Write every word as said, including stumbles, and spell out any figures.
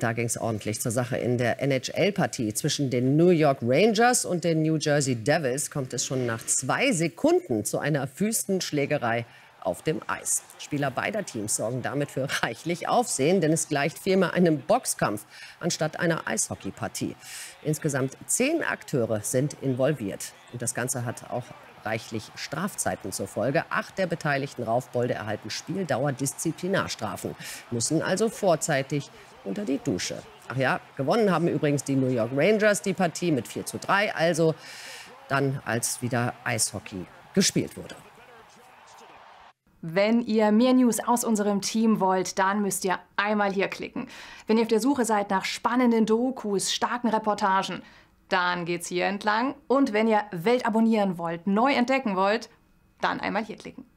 Da ging es ordentlich zur Sache. In der N H L-Partie zwischen den New York Rangers und den New Jersey Devils kommt es schon nach zwei Sekunden zu einer wüsten Schlägerei auf dem Eis. Spieler beider Teams sorgen damit für reichlich Aufsehen, denn es gleicht vielmehr einem Boxkampf anstatt einer Eishockeypartie. Insgesamt zehn Akteure sind involviert. Und das Ganze hat auch reichlich Strafzeiten zur Folge. Acht der beteiligten Raufbolde erhalten Spieldauer-Disziplinarstrafen, müssen also vorzeitig unter die Dusche. Ach ja, gewonnen haben übrigens die New York Rangers die Partie mit vier zu drei, also dann, als wieder Eishockey gespielt wurde. Wenn ihr mehr News aus unserem Team wollt, dann müsst ihr einmal hier klicken. Wenn ihr auf der Suche seid nach spannenden Dokus, starken Reportagen, dann geht's hier entlang. Und wenn ihr Welt abonnieren wollt, neu entdecken wollt, dann einmal hier klicken.